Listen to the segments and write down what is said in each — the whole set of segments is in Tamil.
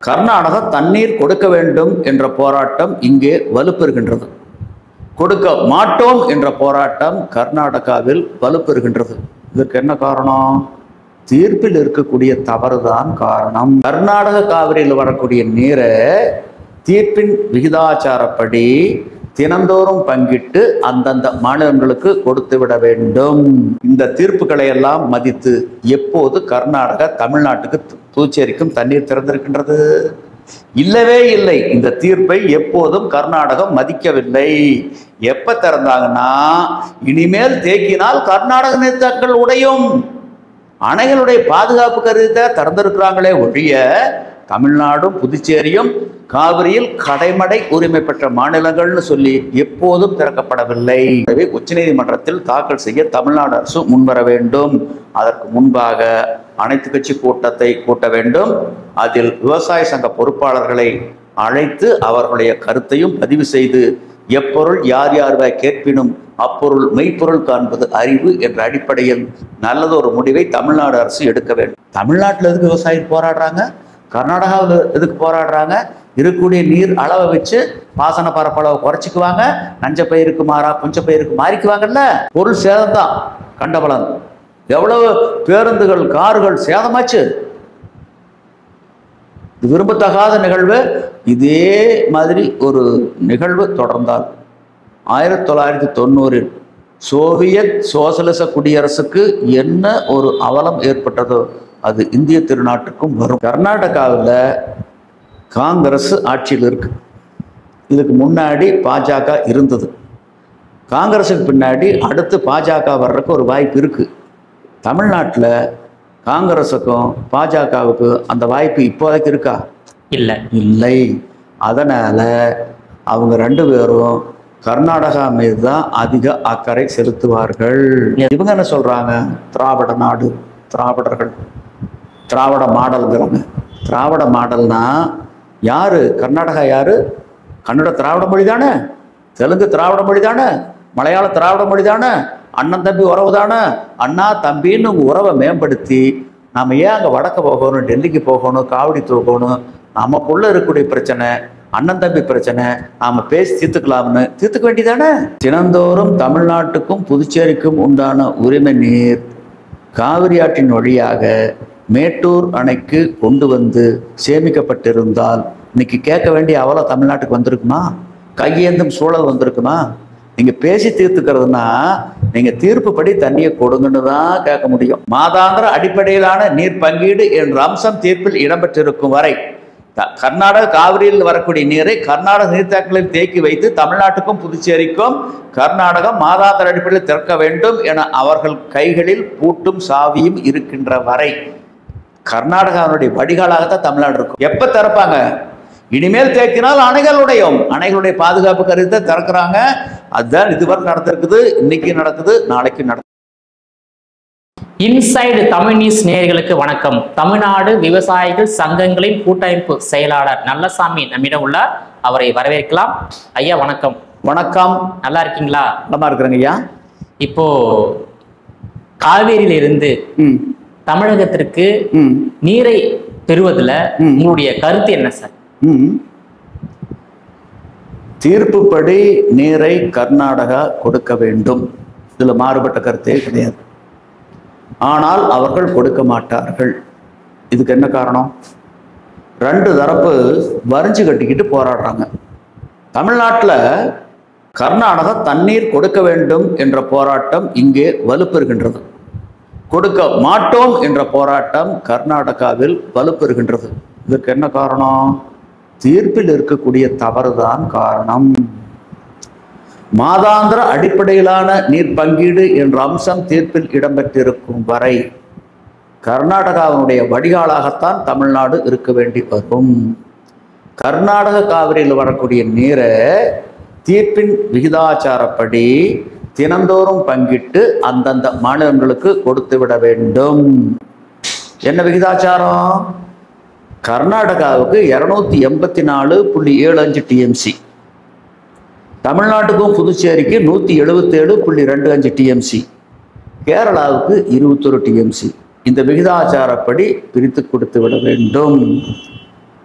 கர்நாடகா தண்ணீர் கொடுக்க வேண்டும் என்ற போராட்டம் இங்கே வலுப்பெறுகின்றது. கொடுக்க மாட்டோம் என்ற போராட்டம் கர்நாடகாவில் வலுப்பெறுகின்றது. இதற்கு என்ன காரணம்? தீர்ப்பில் இருக்கக்கூடிய தவறுதான் காரணம். கர்நாடக காவிரியில் வரக்கூடிய நீரை தீர்ப்பின் விகிதாச்சாரப்படி தினந்தோறும் பங்கிட்டு அந்தந்த மாநிலங்களுக்கு கொடுத்து விட வேண்டும். இந்த தீர்ப்புகளை எல்லாம் மதித்து எப்போது கர்நாடகா தமிழ்நாட்டுக்கு புதுச்சேரிக்கும் தண்ணீர் திறந்திருக்கின்றது? இல்லவே இல்லை. இந்த தீர்ப்பை எப்போதும் கர்நாடகம் மதிக்கவில்லை. எப்ப திறந்தாங்கன்னா, இனிமேல் தேக்கினால் கர்நாடக நீர்த்தேக்கங்கள் உடையும், அணைகளுடைய பாதுகாப்பு கருதி திறந்திருக்கிறாங்களே ஒழிய தமிழ்நாடும் புதுச்சேரியும் காவிரியில் கடைமடை உரிமை பெற்ற மாநிலங்கள்னு சொல்லி எப்போதும் திறக்கப்படவில்லை. எனவே உச்சநீதிமன்றத்தில் தாக்கல் செய்ய தமிழ்நாடு அரசு முன்வர வேண்டும். அதற்கு முன்பாக அனைத்து கட்சி கூட்டத்தை கூட்ட வேண்டும். அதில் விவசாய சங்க பொறுப்பாளர்களை அழைத்து அவர்களுடைய கருத்தையும் பதிவு செய்து எப்பொருள் யார் யார் கேட்பினும் அப்பொருள் மெய்ப்பொருள் காண்பது அறிவு என்ற அடிப்படையில் நல்லதொரு முடிவை தமிழ்நாடு அரசு எடுக்க வேண்டும். தமிழ்நாட்டில் எதுக்கு விவசாயிகள் போராடுறாங்க? கர்நாடகாவில் எதுக்கு போராடுறாங்க? இருக்கக்கூடிய நீர் அளவை வச்சு பாசன பரப்பளவை குறைச்சிக்குவாங்க, நஞ்ச பயிருக்கு மாறா புஞ்ச பயிருக்கு மாறிக்குவாங்கல்ல. பொருள் சேதம் தான் கண்டபலன். எவ்வளவு பேருந்துகள் கார்கள் சேதமாச்சு. இது விரும்பத்தகாத நிகழ்வு. இதே மாதிரி ஒரு நிகழ்வு தொடர்ந்தால் 1990 சோவியத் சோசலிச குடியரசுக்கு என்ன ஒரு அவலம் ஏற்பட்டதோ அது இந்திய திருநாட்டுக்கும் வரும். கர்நாடகாவில் காங்கிரஸ் ஆட்சியில் இருக்கு. இதுக்கு முன்னாடி பாஜக இருந்தது. காங்கிரஸுக்கு பின்னாடி அடுத்து பாஜக வர்றதுக்கு ஒரு வாய்ப்பு இருக்கு. தமிழ்நாட்டில் காங்கிரஸுக்கும் பாஜகவுக்கு அந்த வாய்ப்பு இப்போதைக்கு இருக்கா? இல்லை. அதனால அவங்க ரெண்டு பேரும் கர்நாடகா மீது தான் அதிக அக்கறை செலுத்துவார்கள். இவங்க என்ன சொல்றாங்க? திராவிட நாடு, திராவிடர்கள், திராவிட மாடல்ங்கிறாங்க. திராவிட மாடல்னா யாரு? கர்நாடகா யாரு? கன்னட திராவிட மொழி தானே, தெலுங்கு திராவிட மொழி தானே, மலையாள திராவிட மொழி தானே, அண்ணன் தம்பி உறவு தானே. அண்ணா தம்பின்னு உறவை மேம்படுத்தி நாம் ஏன் அங்கே வடக்க போகணும், டெல்லிக்கு போகணும், காவடி தூக்கணும்? நமக்குள்ள இருக்கக்கூடிய பிரச்சனை அண்ணன் தம்பி பிரச்சனை நாம பேசி தீர்த்துக்கலாம்னு தீர்த்துக்க வேண்டியதானே. தினந்தோறும் தமிழ்நாட்டுக்கும் புதுச்சேரிக்கும் உண்டான உரிமை நீர் காவிரி ஆற்றின் வழியாக மேட்டூர் அணைக்கு கொண்டு வந்து சேமிக்கப்பட்டிருந்தால் இன்னைக்கு கேட்க வேண்டிய அவலம் தமிழ்நாட்டுக்கு வந்திருக்குமா? கையேந்தும் சூழல் வந்திருக்குமா? நீங்க பேசி தீர்த்துக்கிறதுனா நீங்க தீர்ப்புப்படி தண்ணியை கொடுங்கன்னு தான் கேட்க முடியும். மாதாந்திர அடிப்படையிலான நீர் பங்கீடு என்ற அம்சம் தீர்ப்பில் இடம்பெற்றிருக்கும் வரை கர்நாடக காவிரியில் வரக்கூடிய நீரை கர்நாடக நீர்த்தேக்கங்களில் தேக்கி வைத்து தமிழ்நாட்டுக்கும் புதுச்சேரிக்கும் கர்நாடகம் மாதாந்திர அடிப்படையில் திறக்க வேண்டும் என அவர்கள் கைகளில் பூட்டும் சாவியும் இருக்கின்ற வரை கர்நாடகாவுடைய வடிகாலாகத்தான் தமிழ்நாடு இருக்கும். எப்ப திறப்பாங்க? இனிமேல் தேக்கினால் அணைகளுடையும், அணைகளுடைய பாதுகாப்பு கருத்தை திறக்கிறாங்க. அதுதான் இதுவரை நடந்திருக்குது, இன்னைக்கு நடக்குது, நாளைக்கு நடக்குது. இன்சைடு தமிழ் நியூஸ் நேயர்களுக்கு வணக்கம். தமிழ்நாடு விவசாயிகள் சங்கங்களின் கூட்டமைப்பு செயலாளர் நல்லசாமி நம்மிடம் உள்ளார். அவரை வரவேற்கலாம். ஐயா வணக்கம். வணக்கம். நல்லா இருக்கீங்களா? நல்லா இருக்கிறேங்க ஐயா. இப்போ காவேரியிலிருந்து தமிழகத்திற்கு நீரை பெறுவதில் உங்களுடைய கருத்து என்ன சார்? தீர்ப்புப்படி நீரை கர்நாடகா கொடுக்க வேண்டும். இதுல மாறுபட்ட கருத்தே கிடையாது. ஆனால் அவர்கள் கொடுக்க மாட்டார்கள். இதுக்கு என்ன காரணம்? ரெண்டு தரப்பு வரிஞ்சு கட்டிக்கிட்டு போராடுறாங்க. தமிழ்நாட்டில் கர்நாடகா தண்ணீர் கொடுக்க வேண்டும் என்ற போராட்டம் இங்கே வலுப்பெறுகின்றது. கொடுக்க மாட்டோம் என்ற போராட்டம் கர்நாடகாவில் வலுப்பெறுகின்றது. இதற்கு என்ன காரணம்? தீர்ப்பில் இருக்கக்கூடிய தவறுதான் காரணம். மாதாந்திர அடிப்படையிலான நீர் பங்கீடு என்ற அம்சம் தீர்ப்பில் இடம்பெற்றிருக்கும் வரை கர்நாடகாவினுடைய வடிகாலாகத்தான் தமிழ்நாடு இருக்க வேண்டி வரும். கர்நாடக காவிரியில் வரக்கூடிய நீரை தீர்ப்பின் விகிதாச்சாரப்படி தினந்தோறும் பங்கிட்டு அந்தந்த மாநிலங்களுக்கு கொடுத்து விட வேண்டும். என்ன விகிதாச்சாரம்? கர்நாடகாவுக்கு 284.75 டிஎம்சி, தமிழ்நாட்டுக்கும் புதுச்சேரிக்கு 177.25 டிஎம்சி, கேரளாவுக்கு 21 டிஎம்சி. இந்த விகிதாச்சாரப்படி பிரித்து கொடுத்து விட வேண்டும்.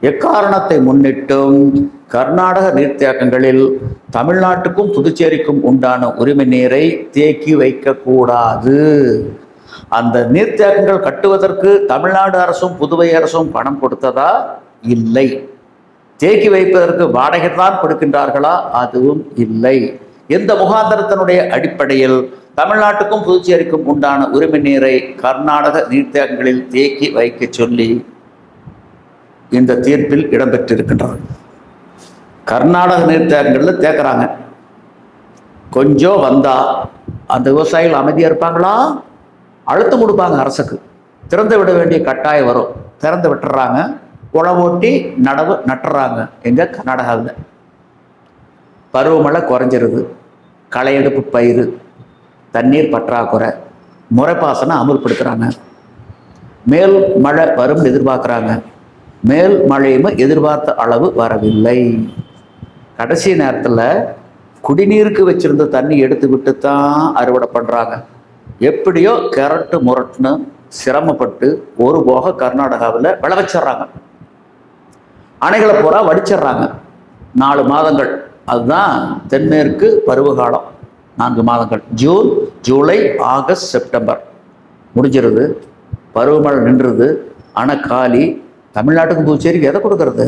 எக்காரணத்தை முன்னிட்டும் கர்நாடக நீர்த்தேக்கங்களில் தமிழ்நாட்டுக்கும் புதுச்சேரிக்கும் உண்டான உரிமை நீரை தேக்கி வைக்கக்கூடாது. அந்த நீர்த்தேக்கங்கள் கட்டுவதற்கு தமிழ்நாடு அரசும் புதுவை அரசும் பணம் கொடுத்ததா? இல்லை. தேக்கி வைப்பதற்கு வாடகை தான் கொடுக்கின்றார்களா? அதுவும் இல்லை. எந்த முகாந்திரத்தினுடைய அடிப்படையில் தமிழ்நாட்டுக்கும் புதுச்சேரிக்கும் உண்டான உரிமை நீரை கர்நாடக நீர்த்தேக்கங்களில் தேக்கி வைக்க சொல்லி இந்த தீர்ப்பில் இடம்பெற்றிருக்கின்றது. கர்நாடக நீர்த்தேக்கங்களில் தேக்குறாங்க, கொஞ்சம் வந்தா அந்த விவசாயிகள் அமைதியாக இருப்பாங்களா? அழுத்தம் கொடுப்பாங்க அரசுக்கு. திறந்து விட வேண்டிய கட்டாயம் வரும். திறந்து விட்டுறாங்க, உழவோட்டி நடவு நட்டுறாங்க. எங்க கர்நாடகாவில் பருவமழை குறைஞ்சிருது, களையெடுப்பு பயிர், தண்ணீர் பற்றாக்குறை, முறைப்பாசனம் அமுல்படுத்துகிறாங்க. மேல் மழை வரும் எதிர்பார்க்குறாங்க. மேல் மழையும் எதிர்பார்த்த அளவு வரவில்லை. கடைசி நேரத்தில் குடிநீருக்கு வச்சிருந்த தண்ணி எடுத்து விட்டு தான் அறுவடை பண்ணுறாங்க. எப்படியோ கரட்டு முரட்டுன்னு சிரமப்பட்டு ஒரு போக கர்நாடகாவில் விளைவிச்சிட்றாங்க. அணைகளை பூரா வடிச்சிட்றாங்க. 4 மாதங்கள், அதுதான் தென்மேற்கு பருவகாலம். 4 மாதங்கள், ஜூன், ஜூலை, ஆகஸ்ட், செப்டம்பர் முடிஞ்சிருது. பருவமழை நின்றுது. ஆனால் காலி. தமிழ்நாட்டுக்கு புதுச்சேரிக்கு எதை கொடுக்கறது?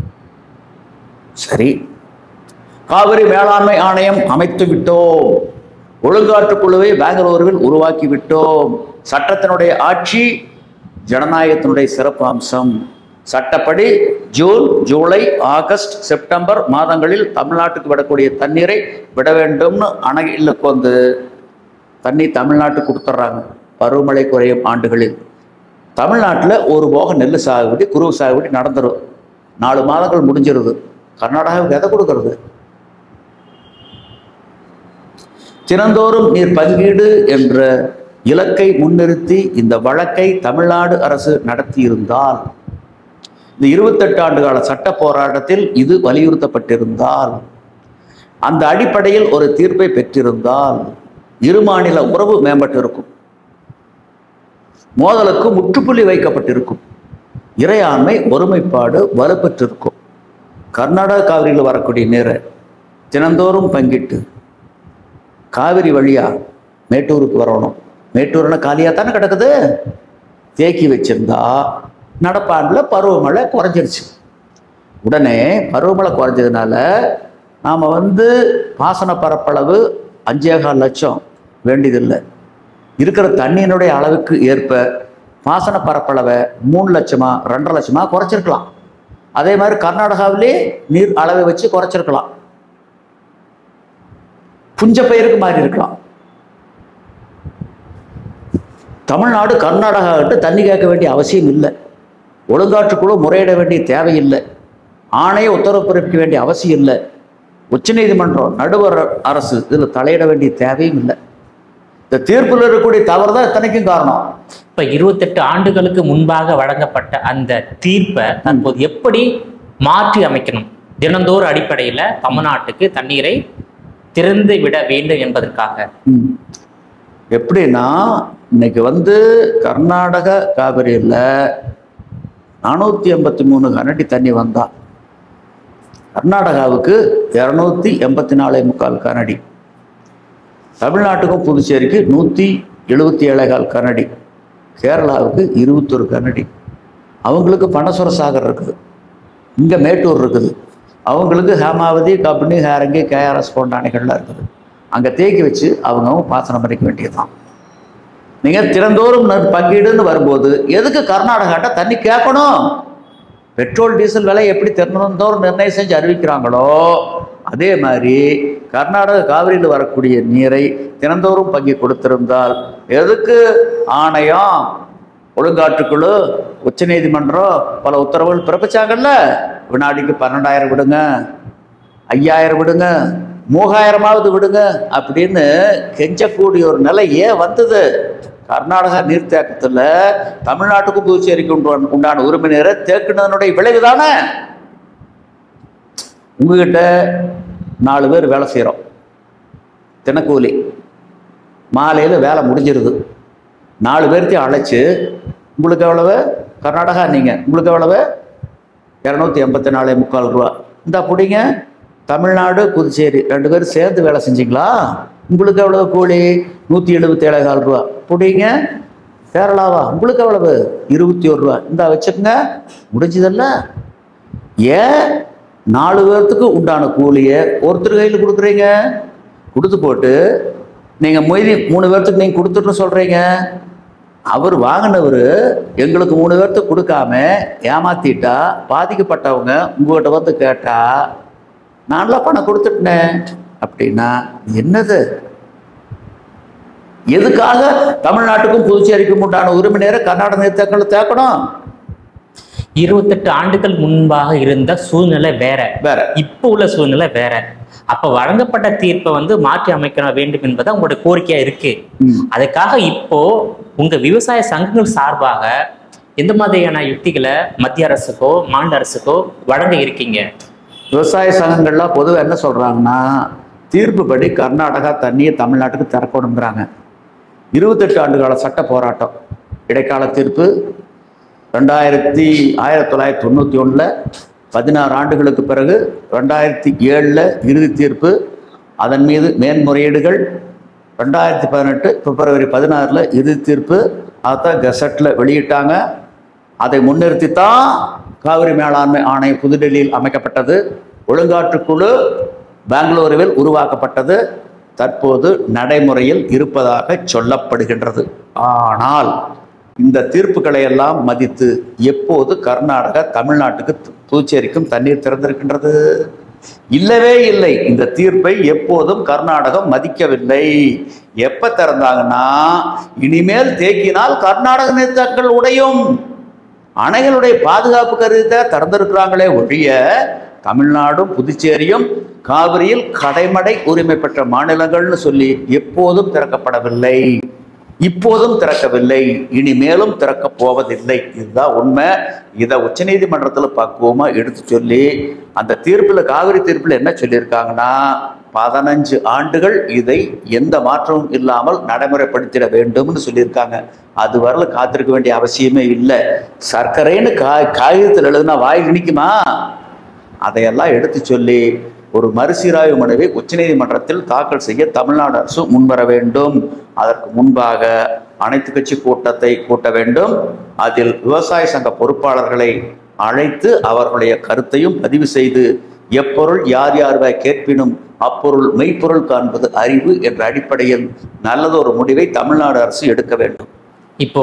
சரி, காவிரி மேலாண்மை ஆணையம் அமைத்து விட்டோம், ஒழுங்காற்று குழுவை பெங்களூருவில் உருவாக்கி விட்டோம். சட்டத்தினுடைய ஆட்சி ஜனநாயகத்தினுடைய சிறப்பு அம்சம். சட்டப்படி ஜூன், ஜூலை, ஆகஸ்ட், செப்டம்பர் மாதங்களில் தமிழ்நாட்டுக்கு விடக்கூடிய தண்ணீரை விட வேண்டும்னு அணைகளுக்கு வந்து தண்ணி தமிழ்நாட்டுக்கு கொடுத்துட்றாங்க. பருவமழை குறையும் ஆண்டுகளில் தமிழ்நாட்டில் ஒரு போக நெல் சாகுபடி, குருவு சாகுபடி நடந்துடும். 4 மாதங்கள் முடிஞ்சிருது. கர்நாடகாவுக்கு எதை கொடுக்கறது? தினந்தோறும் நீர் பங்கீடு என்ற இலக்கை முன்னிறுத்தி இந்த வழக்கை தமிழ்நாடு அரசு நடத்தியிருந்தால், இந்த 28 ஆண்டு கால சட்ட போராட்டத்தில் இது வலியுறுத்தப்பட்டிருந்தால், அந்த அடிப்படையில் ஒரு தீர்ப்பை பெற்றிருந்தால் இரு மாநில உறவு மேம்பட்டிருக்கும், மோதலுக்கு முற்றுப்புள்ளி வைக்கப்பட்டிருக்கும், இறையாண்மை ஒருமைப்பாடு வலுப்பெற்றிருக்கும். கர்நாடக காவிரியில் வரக்கூடிய நீரை தினந்தோறும் பங்கிட்டு காவிரி வழியா மேட்டூருக்கு வரணும். மேட்டூர்னா காலியாக தானே கிடக்குது. தேக்கி வச்சிருந்தா நடப்பாண்டில் பருவமழை குறைஞ்சிருச்சு. உடனே பருவமழை குறைஞ்சதுனால நாம் பாசன பரப்பளவு 5.25 லட்சம் வேண்டியதில்லை. இருக்கிற தண்ணியினுடைய அளவுக்கு ஏற்ப பாசன பரப்பளவை 3 லட்சமா 2.5 லட்சமா குறைச்சிருக்கலாம். அதே மாதிரி கர்நாடகாவிலே நீர் அளவை வச்சு குறைச்சிருக்கலாம். புஞ்ச பயிருக்கு மாறி இருக்கலாம். தமிழ்நாடு கர்நாடகா கிட்ட தண்ணி கேட்க வேண்டிய அவசியம் இல்லை. ஒழுங்காற்றுக்குழு முறையிட வேண்டிய தேவையில்லை. ஆணைய உத்தரவு பிறப்பிக்க வேண்டிய அவசியம் இல்லை. உச்சநீதிமன்றம், நடுவர் அரசு இதில் தலையிட வேண்டிய தேவையும் இல்லை. இந்த தீர்ப்பில் இருக்கக்கூடிய தவறு தான் இத்தனைக்கும் காரணம். இப்ப 28 ஆண்டுகளுக்கு முன்பாக வழங்கப்பட்ட அந்த தீர்ப்பை தற்போது எப்படி மாற்றி அமைக்கணும்? தினந்தோறும் அடிப்படையில் தமிழ்நாட்டுக்கு தண்ணீரை திறந்து விட வேண்டும் என்பதற்காக எப்படின்னா, இன்னைக்கு கர்நாடக காவிரியில் 483 கனடி தண்ணி வந்தா கர்நாடகாவுக்கு 284.25 கனடி, தமிழ்நாட்டுக்கும் புதுச்சேரிக்கு 177.25 கனடி, கேரளாவுக்கு 21 கனடி. அவங்களுக்கு பனசுர சாகர் இருக்குது, இங்கே மேட்டூர் இருக்குது. அவங்களுக்கு ஹேமாவதி, கபினி, ஹேரங்கி, கேஆர்எஸ் போன்ற அணைகள்லாம் இருக்குது. அங்கே தேக்கி வச்சு அவங்க பாசனம் பண்ணிக்க வேண்டியதுதான். நீங்கள் திறந்தோறும் பங்கீடுன்னு வரும்போது எதுக்கு கர்நாடகாட்ட தண்ணி கேட்கணும்? பெட்ரோல் டீசல் விலை எப்படி திறந்தோறும் நிர்ணயம் செஞ்சு அறிவிக்கிறாங்களோ அதே மாதிரி கர்நாடக காவிரியில் வரக்கூடிய நீரை தினந்தோறும் பங்கி கொடுத்திருந்தால் எதுக்கு ஆணையம், ஒழுங்காற்றுக்குழு, உச்சநீதிமன்றம் பல உத்தரவுகள் பிறப்பிச்சாங்கல்ல? வினாடிக்கு 12,000 விடுங்க, 5,000 விடுங்க, 3,000 விடுங்க அப்படின்னு கெஞ்சக்கூடிய ஒரு நிலை ஏன் வந்தது? கர்நாடகா நீர்த்தேக்கத்தில் தமிழ்நாட்டுக்கும் புதுச்சேரிக்கு உண்டான உரிமை நீரை தேக்குனதனுடைய விளைவு தானே. உங்ககிட்ட 4 பேர் வேலை செய்கிறோம், தினக்கூலி, மாலையில் வேலை முடிஞ்சிருது. 4 பேர்த்தையும் அழைச்சி உங்களுக்கு எவ்வளவு, கர்நாடகா நீங்கள் உங்களுக்கு எவ்வளவு, 284.25 ரூபா. இந்த பிடிங்க. தமிழ்நாடு புதுச்சேரி 2 பேரும் சேர்ந்து வேலை செஞ்சீங்களா? உங்களுக்கு எவ்வளவு கூலி? 177.4 ரூபா. பிடிங்க. கேரளாவா? உங்களுக்கு எவ்வளவு? 21 ரூபா. இந்த வச்சுக்கோங்க, முடிஞ்சதல்ல. ஏன் 4 பேர்த்துக்கு உண்டான கூலியை ஒருத்தர் கையில் கொடுக்குறீங்க? கொடுத்து போட்டு நீங்கள் மொய்தி 3 பேர்த்துக்கு நீங்கள் கொடுத்துட்டு சொல்கிறீங்க. அவர் வாங்கினவர் எங்களுக்கு 3 பேர்த்துக்கு கொடுக்காம ஏமாத்திட்டா பாதிக்கப்பட்டவங்க உங்கள்கிட்ட வந்து கேட்டா நான்லாம் பணம் கொடுத்துட்டேன் அப்படின்னா என்னது? எதுக்காக தமிழ்நாட்டுக்கும் புதுச்சேரிக்கும் உண்டான உரிமை நேர கர்நாடக நிறுத்தங்களை தேக்கணும்? 28 ஆண்டுகள் முன்பாக இருந்த சூழ்நிலை வேற, இப்போ உள்ள சூழ்நிலை வேற. அப்ப வழங்கப்பட்ட தீர்ப்பை மாற்றி அமைக்க வேண்டும் என்பது உங்களுடைய கோரிக்கையா இருக்கு. அதுக்காக இப்போ உங்க விவசாய சங்கங்கள் சார்பாக எந்த மாதிரியான யுக்திகளை மத்திய அரசுக்கோ மாநில அரசுக்கோ வழங்க இருக்கீங்க? விவசாய சங்கங்கள்லாம் பொதுவாக என்ன சொல்றாங்கன்னா, தீர்ப்பு படி கர்நாடகா தண்ணியை தமிழ்நாட்டுக்கு திறக்கணுங்கிறாங்க. 28 ஆண்டு கால சட்ட போராட்டம், இடைக்கால தீர்ப்பு 1991 16 ஆண்டுகளுக்கு பிறகு 2007 இறுதி தீர்ப்பு, அதன் மீது மேன்முறையீடுகள் 2018 பிப்ரவரி 16 இறுதி தீர்ப்பு, அதான் கெசட்டில் வெளியிட்டாங்க. அதை முன்னிறுத்தித்தான் காவிரி மேலாண்மை ஆணையம் புதுடெல்லியில் அமைக்கப்பட்டது. ஒழுங்காற்றுக்குழு பெங்களூருவில் உருவாக்கப்பட்டது. தற்போது நடைமுறையில் இருப்பதாக சொல்லப்படுகின்றது. ஆனால் இந்த தீர்ப்புகளை எல்லாம் மதித்து எப்போது கர்நாடகா தமிழ்நாட்டுக்கு புதுச்சேரிக்கும் தண்ணீர் திறந்திருக்கின்றது? இல்லவே இல்லை. இந்த தீர்ப்பை எப்போதும் கர்நாடகம் மதிக்கவில்லை. எப்ப திறந்தாங்கன்னா, இனிமேல் தேக்கினால் கர்நாடக நிறுத்தங்கள் உடையும், அணைகளுடைய பாதுகாப்பு கருதி திறந்திருக்கிறாங்களே ஒழிய தமிழ்நாடும் புதுச்சேரியும் காவிரியில் கடைமடை உரிமை பெற்ற மாநிலங்கள்னு சொல்லி எப்போதும் திறக்கப்படவில்லை, இப்போதும் திறக்கவில்லை, இனிமேலும் திறக்க போவதில்லை. இதுதான் உண்மை. இதை உச்சநீதிமன்றத்தில் பக்குவமா எடுத்து சொல்லி அந்த தீர்ப்புல, காவிரி தீர்ப்புல என்ன சொல்லியிருக்காங்கன்னா, 15 ஆண்டுகள் இதை எந்த மாற்றமும் இல்லாமல் நடைமுறைப்படுத்திட வேண்டும்னு சொல்லியிருக்காங்க. அது வரல காத்திருக்க வேண்டிய அவசியமே இல்லை. சர்க்கரைன்னு காகிதத்தில் எழுதுனா வாயில் நிற்குமா? அதையெல்லாம் எடுத்து சொல்லி ஒரு மறுசீராய்வு மனுவை உச்சநீதிமன்றத்தில் தாக்கல் செய்ய தமிழ்நாடு அரசு முன்வர வேண்டும். அதற்கு முன்பாக அனைத்து கட்சி கூட்டத்தை கூட்ட வேண்டும். அதில் விவசாய சங்க பொறுப்பாளர்களை அழைத்து அவர்களுடைய கருத்தையும் பதிவு செய்து, எப்பொருள் யார் யார்வை கேட்பினும் அப்பொருள் மெய்ப்பொருள் காண்பது அறிவு என்ற அடிப்படையில் நல்லதொரு முடிவை தமிழ்நாடு அரசு எடுக்க வேண்டும். இப்போ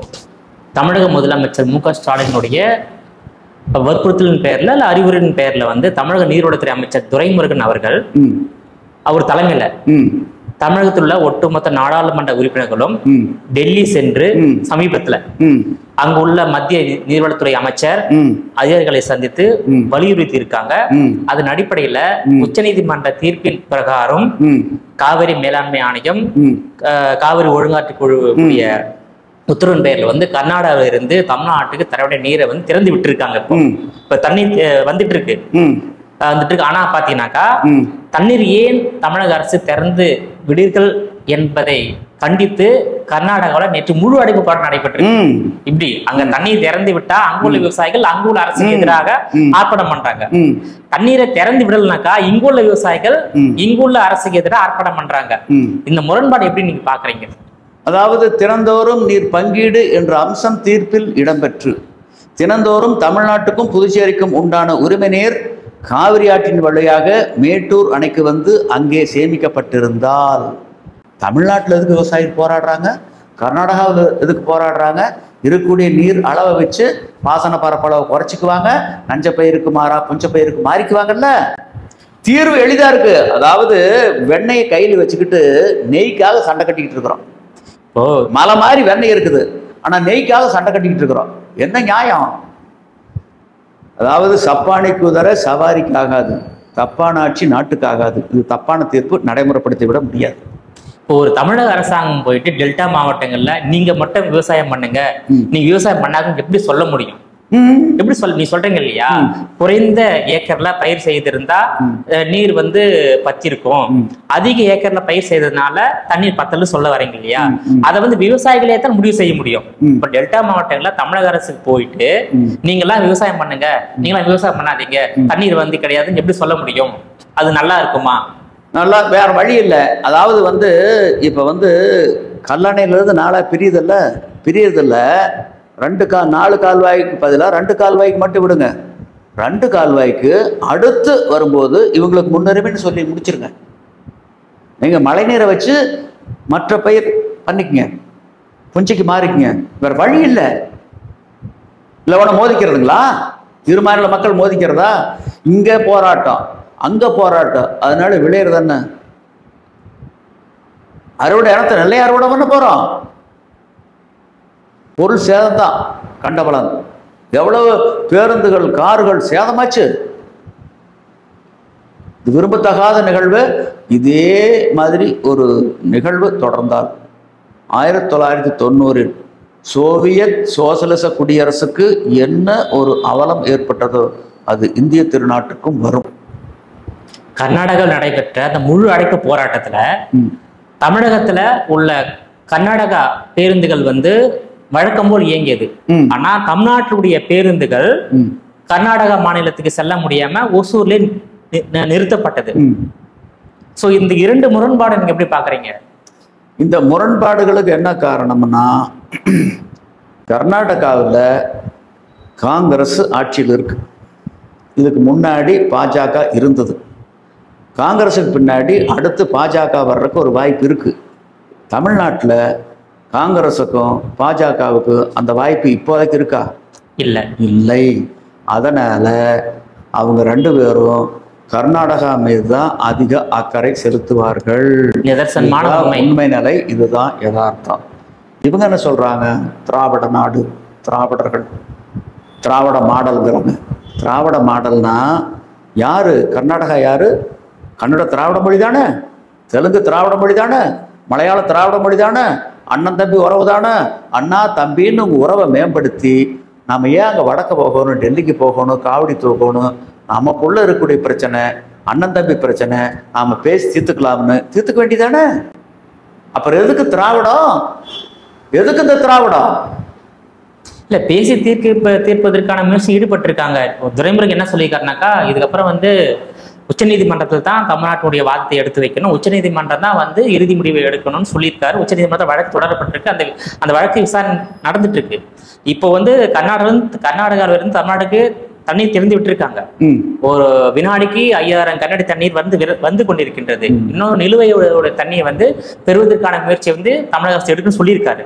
தமிழக முதலமைச்சர் மு.க.ஸ்டாலினுடைய வற்புறுத்தலின் பெயர்ல இல்ல அறிவுரையின் பெயர்ல தமிழக நீர்வளத்துறை அமைச்சர் துரைமுருகன் அவர்கள் அவர் தலைமையில தமிழகத்தில் உள்ள ஒட்டுமொத்த நாடாளுமன்ற உறுப்பினர்களும் டெல்லி சென்று சமீபத்துல அங்கு உள்ள மத்திய நீர்வளத்துறை அமைச்சர் அதிகாரிகளை சந்தித்து வலியுறுத்தி இருக்காங்க. அதன் அடிப்படையில உச்சநீதிமன்ற தீர்ப்பின் பிரகாரம் காவிரி மேலாண்மை ஆணையம், காவிரி ஒழுங்காற்று குழு உத்தரவின் பெயர்ல கர்நாடகாவில இருந்து தமிழ்நாட்டுக்கு தரவேண்டிய நீரை திறந்து விட்டு இருக்காங்க. இப்ப தண்ணீர் வந்துட்டு இருக்கு. ஆனா பாத்தீங்கன்னாக்கா தண்ணீர் ஏன் தமிழக அரசு திறந்து விடுங்கள் என்பதை கண்டித்து கர்நாடகாவில நேற்று முழு அடைப்பு போராட்டம் நடைபெற்று, இப்படி அங்க தண்ணீர் திறந்து விட்டா அங்குள்ள விவசாயிகள் அங்குள்ள அரசுக்கு எதிராக ஆர்ப்பாட்டம் பண்றாங்க. தண்ணீரை திறந்து விடலனாக்கா இங்குள்ள விவசாயிகள் இங்குள்ள அரசுக்கு எதிராக ஆர்ப்பாட்டம் பண்றாங்க. இந்த முரண்பாடு எப்படி நீங்க பாக்குறீங்க? அதாவது தினந்தோறும் நீர் பங்கீடு என்ற அம்சம் தீர்ப்பில் இடம்பெற்று தினந்தோறும் தமிழ்நாட்டுக்கும் புதுச்சேரிக்கும் உண்டான உரிமை நீர் காவிரி ஆற்றின் வழியாக மேட்டூர் அணைக்கு அங்கே சேமிக்கப்பட்டிருந்தால் தமிழ்நாட்டில் எதுக்கு விவசாயிகள் போராடுறாங்க? கர்நாடகாவில் எதுக்கு போராடுறாங்க? இருக்கக்கூடிய நீர் அளவை வச்சு பாசன பரப்பளவை குறைச்சிக்குவாங்க, நஞ்ச பயிருக்கு மாறா புஞ்ச பயிருக்கு மாறிக்குவாங்கல்ல. தீர்வு எளிதா இருக்கு. அதாவது வெண்ணெயை கையில் வச்சுக்கிட்டு நெய்க்காக சண்டை கட்டிக்கிட்டு இருக்கிறோம். மலை மாதிரி வெண்ணெய் இருக்குது, ஆனா நெய்க்காக சண்டை கட்டிக்கிட்டு இருக்கிறோம். என்ன நியாயம்? அதாவது சப்பானி குதிரை சவாரிக்கு ஆகாது, தப்பான ஆட்சி நாட்டுக்கு ஆகாது. இது தப்பான தீர்ப்பு, நடைமுறைப்படுத்தி விட முடியாது. இப்போ ஒரு தமிழக அரசாங்கம் போயிட்டு டெல்டா மாவட்டங்கள்ல நீங்க மட்டும் விவசாயம் பண்ணுங்க, நீங்க விவசாயம் பண்ணாங்க எப்படி சொல்ல முடியும்? எப்படி நீ சொல்றீங்க இல்லையா, குறைந்த ஏக்கர்ல பயிர் செய்திருந்தா நீர் பத்திருக்கும், அதிக ஏக்கர்ல பயிர் செய்ததுனால தண்ணீர் பத்தல் சொல்ல வரீங்க இல்லையா. அதை விவசாயிகளே தான் முடிவு செய்ய முடியும். இப்ப டெல்டா மாவட்டங்கள்ல தமிழக அரசுக்கு போயிட்டு நீங்கெல்லாம் விவசாயம் பண்ணுங்க, நீங்களாம் விவசாயம் பண்ணாதீங்க, தண்ணீர் கிடையாதுன்னு எப்படி சொல்ல முடியும்? அது நல்லா இருக்குமா? நல்லா, வேற வழி இல்லை. அதாவது இப்ப கல்லணையில இருந்து நாளா பிரியறதில்ல 4 கால்வாய்க்கு பதிலாக 2 கால்வாய்க்கு மட்டும் விடுங்க. 2 கால்வாய்க்கு அடுத்து வரும்போது இவங்களுக்கு முன்னுரிமைன்னு சொல்லி முடிச்சிருங்க. நீங்க மழை நீரை வச்சு மற்ற பயிர் பண்ணிக்கங்க, புஞ்சிக்கு மாறிக்கங்க. வேற வழி இல்லை. இல்லை உன மோதிக்கிறதுங்களா? இருமாநில மக்கள் மோதிக்கிறதா? இங்க போராட்டம், அங்க போராட்டம், அதனால விளையிறது என்ன? அறுவடை இடத்த நெல்லை அறுவடை பண்ண போறோம். பொருள் சேதம் தான் கண்டபலம். எவ்வளவு பேருந்துகள், கார்கள் சேதமாச்சு. இது விரும்பத்தகாத நிகழ்வு. இதே மாதிரி ஒரு நிகழ்வு தொடர்ந்தால் 1990 சோவியத் சோசலிச குடியரசுக்கு என்ன ஒரு அவலம் ஏற்பட்டதோ அது இந்திய திருநாட்டுக்கும் வரும். கர்நாடகாவில் நடைபெற்ற அந்த முழு அடைப்பு போராட்டத்துல தமிழகத்துல உள்ள கர்நாடகா பேருந்துகள் வழக்கம் போல் இயங்கியது. ஆனா தமிழ்நாட்டுடைய பேருந்துகள் கர்நாடகா மாநிலத்துக்கு செல்ல முடியாம ஒசூர்ல நிறுத்தப்பட்டது. சோ இந்த 2 முரண்பாடு நீங்க எப்படி பாக்குறீங்க? இந்த முரண்பாடுகளுக்கு என்ன காரணம்னா, கர்நாடகாவில் காங்கிரஸ் ஆட்சியில் இருக்கு. இதுக்கு முன்னாடி பாஜக இருந்தது. காங்கிரஸுக்கு பின்னாடி அடுத்து பாஜக வர்றதுக்கு ஒரு வாய்ப்பு இருக்கு. தமிழ்நாட்டில் காங்கிரஸுக்கும் பாஜகவுக்கும் அந்த வாய்ப்பு இப்போதைக்கு இருக்கா? இல்லை. அதனால அவங்க 2 பேரும் கர்நாடகா மீது தான் அதிக அக்கறை செலுத்துவார்கள். உண்மை நிலை இதுதான், யதார்த்தம். இவங்க என்ன சொல்றாங்க? திராவிட நாடு, திராவிடர்கள், திராவிட மாடல்ங்கிறாங்க. திராவிட மாடல்னா யாரு? கர்நாடகா யாரு? கன்னட திராவிட மொழி தானே, தெலுங்கு திராவிட மொழி தானே, மலையாள திராவிட மொழி தானே, அண்ணன் தம்பி உறவு தானே. அண்ணா தம்பின்னு உங்க உறவை மேம்படுத்தி நாம ஏன் அங்கே வடக்க போகணும், டெல்லிக்கு போகணும், காவடி தூக்கணும்? நமக்குள்ள இருக்கக்கூடிய பிரச்சனை, அண்ணன் தம்பி பிரச்சனை, நாம பேசி தீர்த்துக்கலாம்னு தீர்த்துக்க வேண்டியதானே. அப்புறம் எதுக்கு திராவிடம்? எதுக்கு இந்த திராவிடம்? இல்ல, பேசி தீர்ப்பதற்கான முயற்சி ஈடுபட்டிருக்காங்க. துரைமுருகன் என்ன சொல்லியிருக்காருனாக்கா, இதுக்கப்புறம் உச்சநீதிமன்றத்தில் தான் தமிழ்நாட்டுடைய வாதத்தை எடுத்து வைக்கணும், உச்சநீதிமன்றம் தான் இறுதி முடிவை எடுக்கணும்னு சொல்லியிருக்காரு. உச்சநீதிமன்றம் வழக்கு தொடரப்பட்டிருக்கு. அந்த வழக்கு விசாரணை நடந்துட்டு இருக்கு. இப்போ கர்நாடகாவிலிருந்து தமிழ்நாட்டுக்கு தண்ணீர் திறந்து விட்டுருக்காங்க. ஒரு வினாடிக்கு 5000 கனஅடி தண்ணீர் வந்து கொண்டிருக்கின்றது. இன்னும் நிலுவையோட தண்ணியை பெறுவதற்கான முயற்சியை தமிழக அரசு எடுக்கணும்னு சொல்லியிருக்காரு.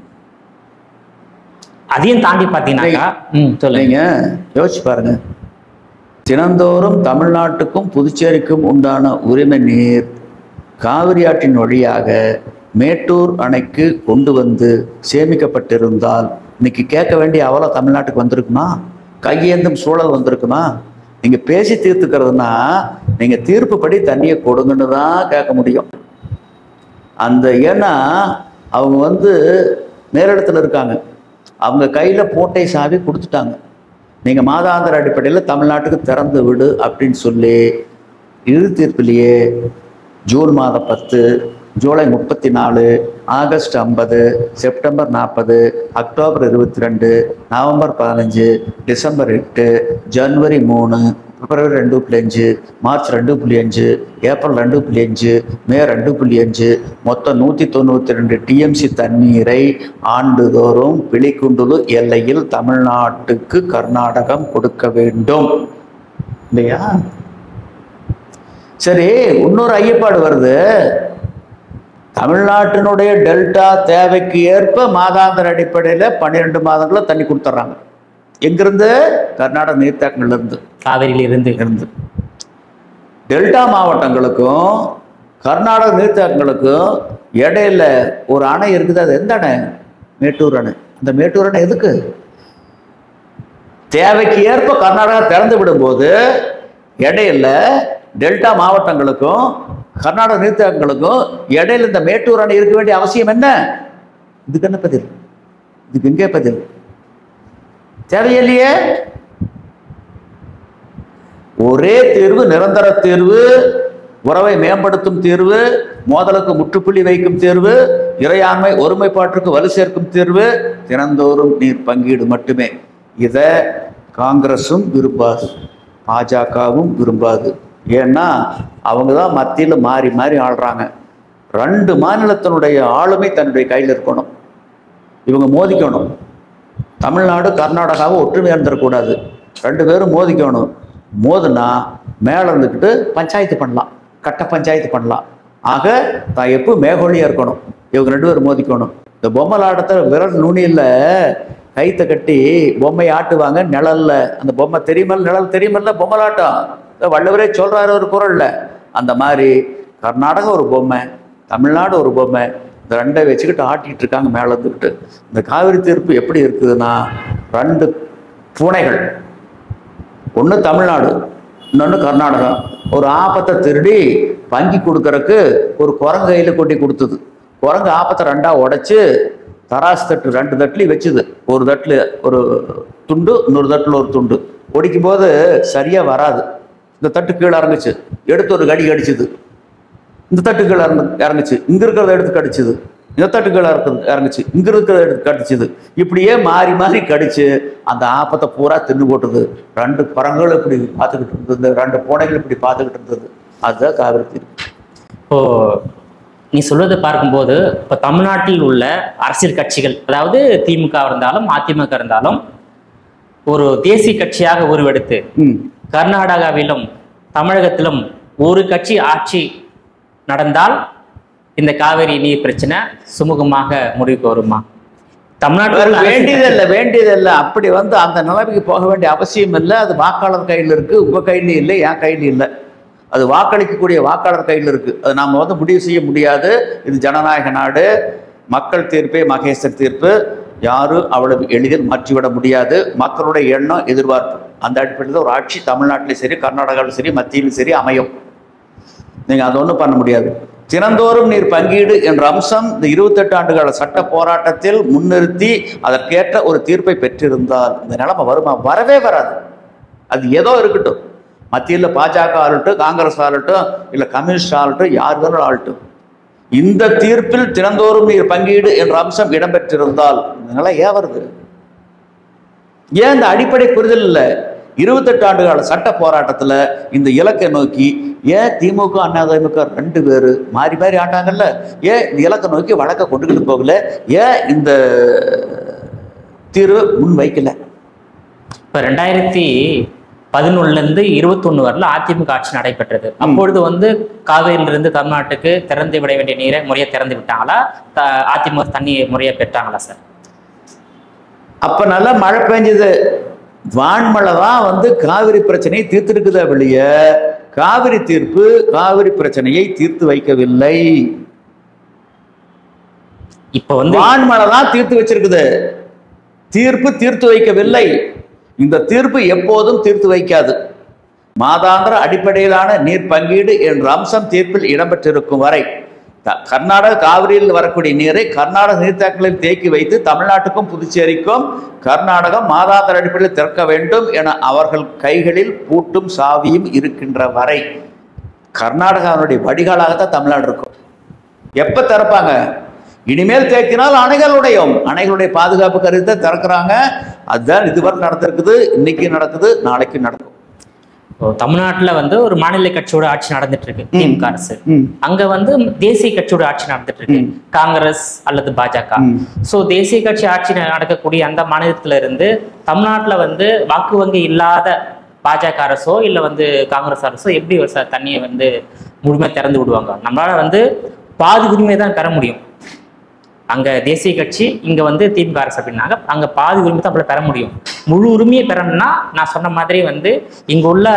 அதையும் தாண்டி பாத்தீங்கன்னா சொல்லுங்க, யோசிச்சு பாருங்க. தினந்தோறும் தமிழ்நாட்டுக்கும் புதுச்சேரிக்கும் உண்டான உரிமை நீர் காவிரி ஆற்றின் வழியாக மேட்டூர் அணைக்கு கொண்டு சேமிக்கப்பட்டிருந்தால் இன்னைக்கு கேட்க வேண்டிய அவல தமிழ்நாட்டுக்கு வந்திருக்குமா? கையேந்தும் சூழல் வந்திருக்குமா? நீங்க பேசி தீர்த்துக்கிறதுனா நீங்க தீர்ப்பு படி தண்ணியை கொடுங்கன்னு தான் கேட்க முடியும். ஏன்னா அவங்க மேலிடத்துல இருக்காங்க, அவங்க கையில பூட்டை சாவி கொடுத்துட்டாங்க. நீங்க மாதாந்திர அடிப்படையில் தமிழ்நாட்டுக்கு திறந்து விடு அப்படின்னு சொல்லி இறுதி தீர்ப்பிலேயே ஜூன் மாதம் 10, July 34, August 50, September 40, October 22, November 15, December 8, ஜனவரி 3, பிப்ரவரி 2.5, மார்ச் 2.5, ஏப்ரல் 2.5, மே 2.5, மொத்தம் 192 டிஎம்சி தண்ணீரை ஆண்டுதோறும் பிலிகுண்டுலு எல்லையில் தமிழ்நாட்டுக்கு கர்நாடகம் கொடுக்க வேண்டும் இல்லையா? சரி, இன்னொரு ஐயப்பாடு வருது. தமிழ்நாட்டினுடைய டெல்டா தேவைக்கு ஏற்ப மாதாந்திர அடிப்படையில் 12 மாதங்கள தண்ணி கொடுத்துட்றாங்க. எங்கிருந்து? கர்நாடக நீர்த்தேக்கங்கள்ல இருந்து, காவிரியிலிருந்து இருந்து. டெல்டா மாவட்டங்களுக்கும் கர்நாடக நீர்த்தேக்கங்களுக்கும் இடையில ஒரு அணை இருக்குது. அது எந்த அணை? மேட்டூர் அணை. அந்த மேட்டூர் அணை எதுக்கு? தேவைக்கு ஏற்ப கர்நாடகா திறந்து விடும்போது இடையில டெல்டா மாவட்டங்களுக்கும் கர்நாடக நீர்த்தேக்கங்களுக்கும் இடையில இந்த மேட்டூர் அணை இருக்க வேண்டிய அவசியம் என்ன? இதுக்கு என்ன பதில்? இதுக்கு எங்கே பதில்? தேவையில்லையே. ஒரே தீர்வு, நிரந்தர தீர்வு, உறவை மேம்படுத்தும் தீர்வு, மோதலுக்கு முற்றுப்புள்ளி வைக்கும் தீர்வு, இறையாண்மை ஒருமைப்பாட்டிற்கு வலு சேர்க்கும் தீர்வு தினந்தோறும் நீர் பங்கீடு மட்டுமே. இதை காங்கிரஸும் விரும்பாது, பாஜகவும் விரும்பாது. ஏன்னா அவங்க தான் மத்தியில் மாறி மாறி ஆள்றாங்க. 2 மாநிலத்தினுடைய ஆளுமை தன்னுடைய கையில் இருக்கணும். இவங்க மோதிக்கணும். தமிழ்நாடு கர்நாடகாவை ஒற்றுமையாக இருந்துடக்கூடாது. 2 பேரும் மோதிக்கணும். மோதுனா மேலே இருந்துக்கிட்டு பஞ்சாயத்து பண்ணலாம், கட்ட பஞ்சாயத்து பண்ணலாம். ஆக தான் எப்போ மேகொழியாக இருக்கணும். இவங்க 2 பேரும் மோதிக்கணும். இந்த பொம்மலாட்டத்தில் விரல் நுனியில் கைத்தை கட்டி பொம்மை ஆட்டுவாங்க நிழல்ல. அந்த பொம்மை தெரியுமல்ல, நிழல் தெரியுமல்ல, பொம்மலாட்டம். வள்ளுவரே சொல்றாரு ஒரு குறள்ல. அந்த மாதிரி கர்நாடகா ஒரு பொம்மை, தமிழ்நாடு ஒரு பொம்மை, இந்த 2 வச்சுக்கிட்டு ஆட்டிகிட்டு இருக்காங்க மேலே இருந்துக்கிட்டு. இந்த காவிரி தீர்ப்பு எப்படி இருக்குதுன்னா 2 பூனைகள், ஒன்று தமிழ்நாடு, இன்னொன்று கர்நாடகா. ஒரு ஆப்பத்தை திருடி பங்கி கொடுக்கறக்கு ஒரு குரங்கு கையில் கொட்டி கொடுத்தது. குரங்கு ஆப்பத்தை 2ஆக உடைச்சு தராசு தட்டு 2 தட்டுலையும் வச்சுது. ஒரு தட்டில் ஒரு துண்டு, இன்னொரு தட்டில் ஒரு துண்டு. ஒடிக்கும் போது சரியாக வராது. இந்த தட்டு கீழே இறங்குச்சு, எடுத்து ஒரு கடி கடிச்சுது. இந்த தட்டு கீழே இறங்குச்சு, இங்கே இருக்கிறத எடுத்து கடிச்சுது. இந்த தட்டு கீழே இறங்குச்சு, இங்கே இருக்கிறத எடுத்து கடிச்சுது. இப்படியே மாறி மாறி கடிச்சு அந்த ஆப்பத்தை பூரா தின்னு போட்டுது. 2 குரங்குகள் இப்படி பார்த்துக்கிட்டு இருந்தது, 2 பூனைகள் இப்படி பார்த்துக்கிட்டு இருந்தது. அதுதான் காவிரி தீர்ப்பு. இப்போ நீ சொல்வதை பார்க்கும்போது இப்போ தமிழ்நாட்டில் உள்ள அரசியல் கட்சிகள், அதாவது திமுக இருந்தாலும் அதிமுக இருந்தாலும், ஒரு தேசிய கட்சியாக உருவெடுத்து கர்நாடகாவிலும் தமிழகத்திலும் ஒரு கட்சி ஆட்சி நடந்தால் இந்த காவிரி நீர் பிரச்சனை சுமூகமாக முடிவுக்கு வருமா? தமிழ்நாட்டில் வேண்டியதில்லை. அப்படி அந்த நிலைமைக்கு போக வேண்டிய அவசியம் இல்லை. அது வாக்காளர் கையில் இருக்கு, உங்க கையிலும் இல்லை, என் கையிலும் இல்லை. அது வாக்களிக்கக்கூடிய வாக்காளர் கையில் இருக்கு. அது நாம் முடிவு செய்ய முடியாது. இது ஜனநாயக நாடு. மக்கள் தீர்ப்பே மகேசர் தீர்ப்பு. யாரும் அவ்வளவு எளிதில் மாற்றிவிட முடியாது. மக்களுடைய எண்ணம், எதிர்பார்ப்பு, அந்த அடிப்படையில் ஒரு ஆட்சி தமிழ்நாட்டிலும் சரி, கர்நாடகாவிலும் சரி, மத்தியிலும் சரி அமையும். நீங்கள் அதை ஒன்றும் பண்ண முடியாது. தினந்தோறும் நீர் பங்கீடு என்ற அம்சம் இந்த 28 ஆண்டுகால சட்ட போராட்டத்தில் முன்னிறுத்தி அதற்கேற்ற ஒரு தீர்ப்பை பெற்றிருந்தால் இந்த நிலைமை வருமா? வரவே வராது. அது ஏதோ இருக்கட்டும், மத்தியில் பாஜக ஆளட்டும், காங்கிரஸ் ஆளட்டும், இல்லை கம்யூனிஸ்ட் ஆளட்டும், யார் வேணும் ஆளட்டும், இந்த தீர்ப்பில் தினந்தோறும் நீர் பங்கீடு என்ற அம்சம் இடம்பெற்றிருந்தால் இந்த நிலை ஏன் வருது? ஏன் இந்த அடிப்படை புரிதல் இல்லை? 28 ஆண்டுகால சட்ட போராட்டத்தில் இந்த இலக்கை நோக்கி ஏன் திமுக அதிமுக 2 பேர் மாறி மாறி ஆட்டாங்கல்ல? ஏன் இந்த இலக்கை நோக்கி வழக்கை கொண்டுக்கிட்டு போகல? ஏன் இந்த தீர்வு முன் வைக்கல? இப்போ 2011 21 வரல அதிமுக ஆட்சி நடைபெற்றது. அப்பொழுது காவிரியிலிருந்து தமிழ்நாட்டுக்கு திறந்து விட வேண்டிய நீரை முறையை திறந்து விட்டாங்களா? அதிமுக தண்ணி முறையை பெற்றாங்களா சார்? அப்ப நல்லா மழை பெஞ்சது. வான்மழை தான் காவிரி பிரச்சனையை தீர்த்திருக்குதா வெளிய காவிரி தீர்ப்பு காவிரி பிரச்சனையை தீர்த்து வைக்கவில்லை. இப்ப வான்மழை தான் தீர்த்து வச்சிருக்குது. தீர்ப்பு தீர்த்து வைக்கவில்லை. இந்த தீர்ப்பு எப்போதும் தீர்த்து வைக்காது. மாதாந்திர அடிப்படையிலான நீர் பங்கீடு என்ற அம்சம் தீர்ப்பில் இடம்பெற்றிருக்கும் வரை கர்நாடக காவிரியில் வரக்கூடிய நீரை கர்நாடக நீர்த்தேக்கங்களில் தேக்கி வைத்து தமிழ்நாட்டுக்கும் புதுச்சேரிக்கும் கர்நாடகம் மாதாந்திர அடிப்படையில் திறக்க வேண்டும் என அவர்கள் கைகளில் பூட்டும் சாவியும் இருக்கின்ற வரை கர்நாடகாவுடைய வடிகாலாகத்தான் தமிழ்நாடு இருக்கும். எப்ப திறப்பாங்க? இனிமேல் தேக்கினால் அணைகளுடைய பாதுகாப்பு கருதி தான் திறக்கிறாங்க. அதுதான் இதுவரை நடந்திருக்குது, இன்னைக்கு நடக்குது, நாளைக்கு நடக்கும். தமிழ்நாட்டுல ஒரு மாநில கட்சியோட ஆட்சி நடந்துட்டு இருக்கு திமுக அரசு. அங்க தேசிய கட்சியோட ஆட்சி நடந்துட்டு இருக்கு, காங்கிரஸ் அல்லது பாஜக. சோ தேசிய கட்சி ஆட்சி நடக்கக்கூடிய அந்த மாநிலத்துல இருந்து தமிழ்நாட்டுல வாக்கு வங்கி இல்லாத பாஜக அரசோ இல்ல காங்கிரஸ் அரசோ எப்படி தண்ணியை முழுமையா திறந்து விடுவாங்க? நம்மளால பாதி உரிமை தான் பெற முடியும். அங்க தேசிய கட்சி, இங்க திமுக அரசு அப்படின்னாங்க, அங்க பாதி உரிமை தான் பெற முடியும். முழு உரிமையை பெறணும்னா நான் சொன்ன மாதிரி இங்க உள்ள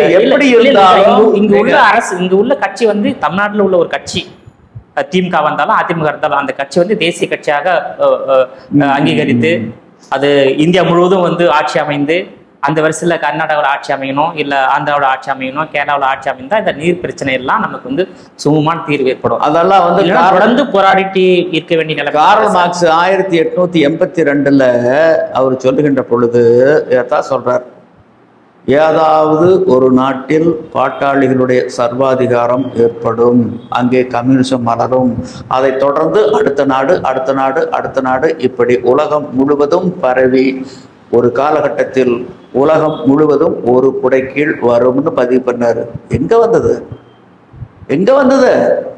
அரசு, இங்க உள்ள கட்சி தமிழ்நாட்டில் உள்ள ஒரு கட்சி, திமுக வந்தாலும் அதிமுக இருந்தாலும் அந்த கட்சி தேசிய கட்சியாக அங்கீகரித்து அது இந்தியா முழுவதும் ஆட்சி அமைந்து அந்த வரிசையில் கர்நாடகாவில் ஆட்சி அமையணும், இல்லை ஆந்திராவோட ஆட்சி அமையணும், கேரளாவில் ஆட்சி அமைந்தா இந்த நீர் பிரச்சனை எல்லாம் நமக்கு வந்து சுமூகமான தீர்வு ஏற்படும். அதெல்லாம் வந்து தொடர்ந்து போராடிட்டு இருக்க வேண்டிய நிலை. கார்ல் மார்க்ஸ் 1882 அவர் சொல்லுகின்ற பொழுது தான் சொல்றார், ஏதாவது ஒரு நாட்டில் பாட்டாளிகளுடைய சர்வாதிகாரம் ஏற்படும், அங்கே கம்யூனிசம் மலரும், அதை தொடர்ந்து அடுத்த நாடு அடுத்த நாடு அடுத்த நாடு, இப்படி உலகம் முழுவதும் பரவி ஒரு காலகட்டத்தில் உலகம் முழுவதும் ஒரு குடை கீழ் வரும்னு பதிவு பண்ணாரு. எங்க வந்தது? எங்க வந்தது?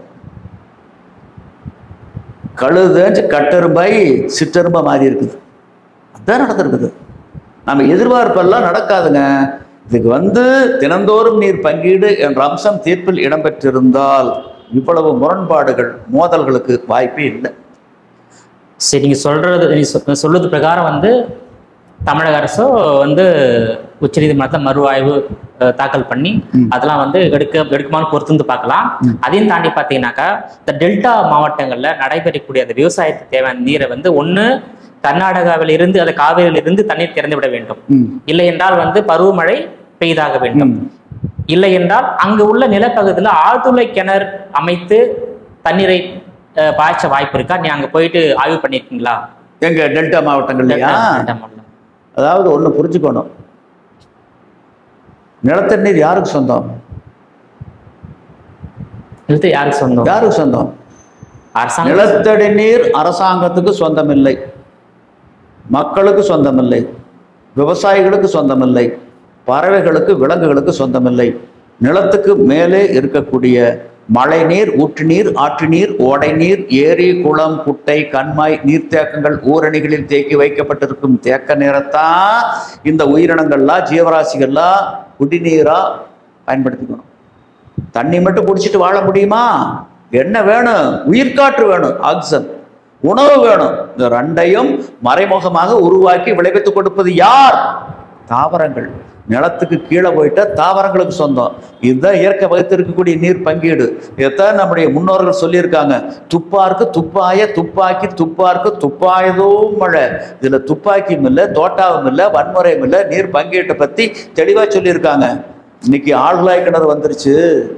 கழுதஞ்சு கட்டெரும்பாய் சிற்றெரும்பா மாறி இருக்குது. அதான் நடந்திருக்குது. நம்ம எதிர்பார்ப்பெல்லாம் நடக்காதுங்க. இதுக்கு வந்து தினந்தோறும் நீர் பங்கீடு என்ற அம்சம் தீர்ப்பில் இடம்பெற்றிருந்தால் இவ்வளவு முரண்பாடுகள் மோதல்களுக்கு வாய்ப்பே இல்லை. சரி, நீங்க சொல்றது பிரகாரம் வந்து தமிழக அரசோ வந்து உச்சநீதிமன்றத்தை மறுஆய்வு தாக்கல் பண்ணி அதெல்லாம் வந்து எடுக்குமான்னு பொறுத்து வந்து பார்க்கலாம். அதையும் தாண்டி பார்த்தீங்கன்னாக்கா இந்த டெல்டா மாவட்டங்கள்ல நடைபெறக்கூடிய அந்த விவசாயத்துக்கு தேவையான நீரை வந்து ஒன்று கர்நாடகாவில் இருந்து அந்த காவிரியில் இருந்து தண்ணீர் திறந்து விட வேண்டும், இல்லை என்றால் வந்து பருவமழை பெய்தாக வேண்டும், இல்லை என்றால் அங்கு உள்ள நிலப்பகுதியில் ஆழ்துளை கிணறு அமைத்து தண்ணீரை பாய்ச்ச வாய்ப்பு இருக்கா? நீ அங்க போயிட்டு ஆய்வு பண்ணிருக்கீங்களா? எங்க டெல்டா மாவட்டங்கள்லயா? அதாவது ஒண்ணு புரிஞ்சுக்கணும், நிலத்தடி நீர் யாருக்கு சொந்தம்? யாருக்கு சொந்தம்? யாருக்கு சொந்தம்? நிலத்தடி நீர் அரசாங்கத்துக்கு சொந்தமில்லை, மக்களுக்கு சொந்தமில்லை, விவசாயிகளுக்கு சொந்தமில்லை, பறவைகளுக்கு விலங்குகளுக்கு சொந்தமில்லை. நிலத்துக்கு மேலே இருக்கக்கூடிய மழை நீர், ஊற்று நீர், ஆற்று நீர், ஓடை நீர், ஏரி, குளம், குட்டை, கண்மாய், நீர்த்தேக்கங்கள், ஊரணிகளில் தேக்கி வைக்கப்பட்டிருக்கும் தேக்க நீரைத்தான் இந்த உயிரினங்கள்லாம் ஜீவராசிகள்லாம் குடிநீரா பயன்படுத்திக்கணும். தண்ணி மட்டும் குடிச்சிட்டு வாழ முடியுமா? என்ன வேணும்? உயிர்காற்று வேணும், ஆக்சிஜன், உணவு வேணும். இந்த ரெண்டையும் மறைமுகமாக உருவாக்கி விளைவித்துக் கொடுப்பது யார்? தாவரங்கள். நிலத்துக்கு கீழே போயிட்ட தாவரங்களுக்கு சொந்தம். இதுதான் இயற்கை வகுத்திருக்கக்கூடிய நீர் பங்கீடு. இதைத்தான் நம்முடைய முன்னோர்கள் சொல்லியிருக்காங்க, துப்பாருக்கு துப்பாய, துப்பாக்கி துப்பாருக்கு துப்பாயதோ மழை. இதுல துப்பாக்கியும் இல்லை, தோட்டாவும் இல்லை, வன்முறையும் இல்லை, நீர் பங்கீட்டை பத்தி தெளிவா சொல்லியிருக்காங்க. இன்னைக்கு ஆழ்குழாய் கிணறு வந்துருச்சு,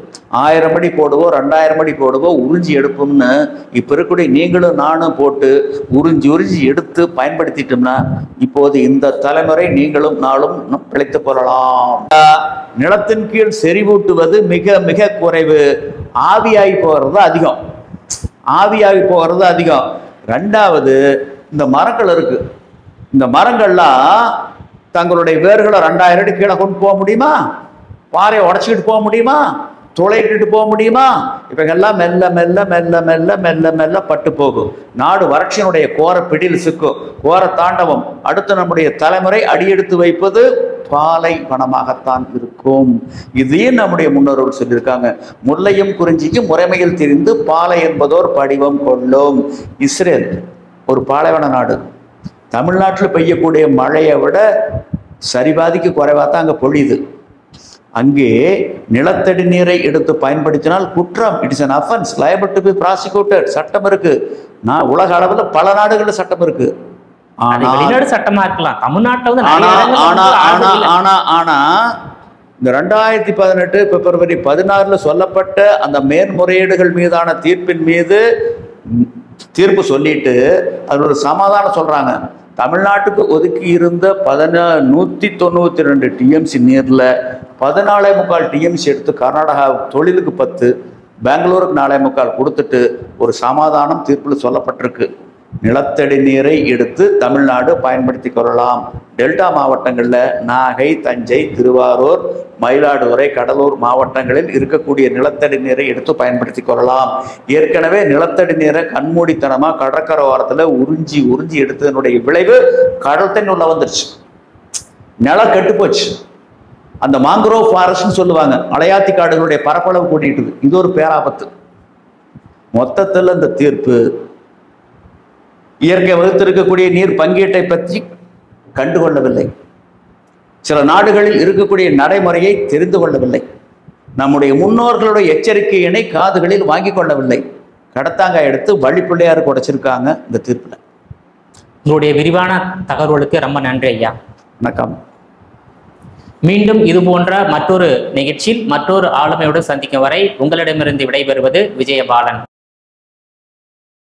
1000 அடி போடுவோம், 2000 அடி போடுவோம், உறிஞ்சி எடுப்போம்னு இப்போ இருக்கக்கூடிய நீங்களும் நானும் போட்டு உறிஞ்சி எடுத்து பயன்படுத்திட்டோம்னா இப்போது இந்த தலைமுறை நீங்களும் நாளும் பிழைத்து கொள்ளலாம். நிலத்தின் கீழ் செறிவூட்டுவது மிக மிக குறைவு, ஆவியாகி போகிறது அதிகம், ஆவியாகி போகிறது அதிகம். ரெண்டாவது, இந்த மரங்கள் இருக்கு, இந்த மரங்கள்லாம் தங்களுடைய வேர்களை 2000 அடி கீழே கொண்டு போக முடியுமா? பாறையை உடச்சிக்கிட்டு போக முடியுமா? துளையிட்டு போக முடியுமா? இவைகள்லாம் மெல்ல மெல்ல மெல்ல மெல்ல மெல்ல மெல்ல பட்டு போகும். நாடு வறட்சியினுடைய கோர பிடியில் சிக்கும், கோர தாண்டவம். அடுத்து நம்முடைய தலைமுறை அடியெடுத்து வைப்பது பாலை வனமாகத்தான் இருக்கும். இதையும் நம்முடைய முன்னோர்கள் சொல்லியிருக்காங்க. முல்லையும் குறிஞ்சிக்கும் முறைமையில் தெரிந்து பாலை என்பதோர் படிவம் கொள்ளும். இஸ்ரேல் ஒரு பாலைவன நாடு. தமிழ்நாட்டில் பெய்யக்கூடிய மழையை விட சரிபாதிக்கு குறைவாக தான் அங்கே பொழியுது. அங்கே நிலத்தடி நீரை எடுத்து பயன்படுத்தினால் குற்றம், it's an offence, liable to be prosecuted. சட்டம் இருக்கு. நான் உலக அளவில் பல நாடுகளில் சட்டம் இருக்கு. வெளிநாடு சட்டமா இருக்கலாம், தமிழ்நாட்டில் ஆனா இந்த 2018 பிப்ரவரி 16 சொல்லப்பட்ட அந்த மேன்முறையீடுகள் மீதான தீர்ப்பின் மீது தீர்ப்பு சொல்லிட்டு அது ஒரு சமாதானம் சொல்றாங்க. தமிழ்நாட்டுக்கு ஒதுக்கி இருந்த 192 டிஎம்சி நீர்ல 14.25 டிஎம்சி எடுத்து கர்நாடகா தொழிலுக்கு 10, பெங்களூருக்கு 4.25 கொடுத்துட்டு ஒரு சமாதானம் தீர்ப்பில் சொல்லப்பட்டிருக்கு. நிலத்தடி நீரை எடுத்து தமிழ்நாடு பயன்படுத்தி கொள்ளலாம். டெல்டா மாவட்டங்களில் நாகை, தஞ்சை, திருவாரூர், மயிலாடுதுறை, கடலூர் மாவட்டங்களில் இருக்கக்கூடிய நிலத்தடி நீரை எடுத்து பயன்படுத்தி கொள்ளலாம். ஏற்கனவே நிலத்தடி நீரை கண்மூடித்தனமாக கடற்கரை ஓரத்தில் உறிஞ்சி எடுத்ததனுடைய விளைவு கடல் தண்ணி உள்ள வந்துருச்சு, நிலம் கெட்டு போச்சு. அந்த மாங்குரோவ் ஃபாரஸ்ட்னு சொல்லுவாங்க, அலையாத்தி காடுகளுடைய பரப்பளவு கூட்டிட்டு, இது ஒரு பேராபத்து. மொத்தத்தில் இந்த தீர்ப்பு இயற்கை வகுத்திருக்கக்கூடிய நீர் பங்கீட்டை பற்றி கண்டுகொள்ளவில்லை, சில நாடுகளில் இருக்கக்கூடிய நடைமுறையை தெரிந்து கொள்ளவில்லை, நம்முடைய முன்னோர்களுடைய எச்சரிக்கையினை காதுகளில் வாங்கி கொள்ளவில்லை, கடத்தாங்க எடுத்து வழிப்பிள்ளையாருக்கு உடைச்சிருக்காங்க இந்த தீர்ப்பில். உங்களுடைய விரிவான தகவல்களுக்கு ரொம்ப நன்றி ஐயா. வணக்கம். மீண்டும் இது போன்ற மற்றொரு நிகழ்ச்சியில் மற்றொரு ஆளுமையோடு சந்திக்கும் வரை உங்களிடமிருந்து விடைபெறுவது விஜயபாலன்.